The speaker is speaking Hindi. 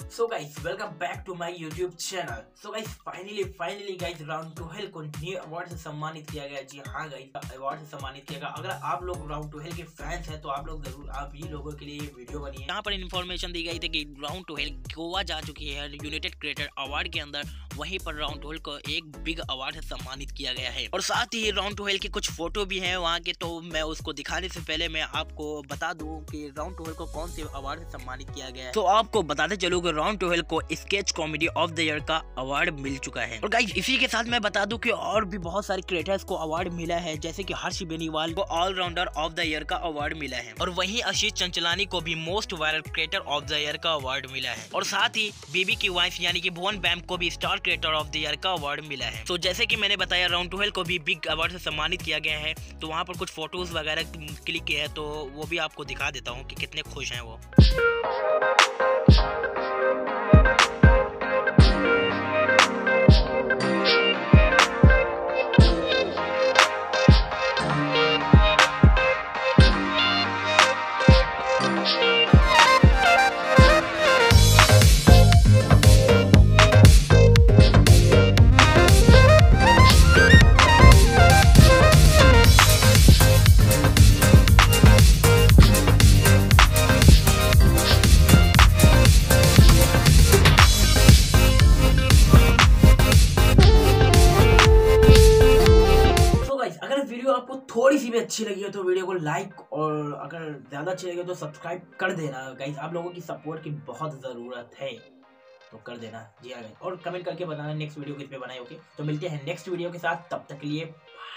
So guys welcome back to my YouTube channel. So guys finally guys round two hell को न्यू अवार्ड से सम्मानित किया गया। जी हाँ गाइस, अवार्ड से सम्मानित किया गया। अगर आप लोग राउंड टू हेल के फैंस हैं तो आप लोग जरूर आप ही लोगों के लिए ये वीडियो बनी है। यहाँ पर इन्फॉर्मेशन दी गई थी कि राउंड टू हेल गोवा जा चुकी है यूनाइटेड क्रिएटर अवार्ड के अंदर। वहीं पर राउंड टू हेल को एक बिग अवार्ड से सम्मानित किया गया है और साथ ही राउंड टू हेल के कुछ फोटो भी हैं वहाँ के। तो मैं उसको दिखाने से पहले मैं आपको बता दूं कि राउंड टू हेल को कौन से अवार्ड से सम्मानित किया गया है। तो आपको बताते चलूँ कि राउंड टू हेल को sketch comedy of the year का अवार्ड मिल चुका है। और गाइस इसी के साथ मैं बता दूं कि और भी बहुत सारे क्रिएटर्स को अवार्ड मिला है, जैसे कि हर्ष बेनीवाल को ऑलराउंडर ऑफ द ईयर का अवार्ड मिला है और वहीं आशीष चंचलानी को भी most viral creator of the year का अवार्ड मिला है। और साथ ही बीबी की वाइफ यानी कि भुवन बैम को भी star creator of the year का अवार्ड मिला है। तो जैसे कि मैंने बताया राउंड टू हेल को भी बिग अवार्ड से सम्मानित किया गया है। तो वहाँ पर कुछ फोटोज वगैरह क्लिक किए हैं, तो वो भी आपको दिखा देता हूँ कि कितने खुश हैं वो। अगर वीडियो आपको थोड़ी सी भी अच्छी लगी हो तो वीडियो को लाइक और अगर ज़्यादा अच्छी लगी हो तो सब्सक्राइब कर देना गाइस। आप लोगों की सपोर्ट की बहुत ज़रूरत है तो कर देना। जी हाँ, और कमेंट करके बताना नेक्स्ट वीडियो किस पे बनाए। ओके, तो मिलते हैं नेक्स्ट वीडियो के साथ, तब तक के लिए।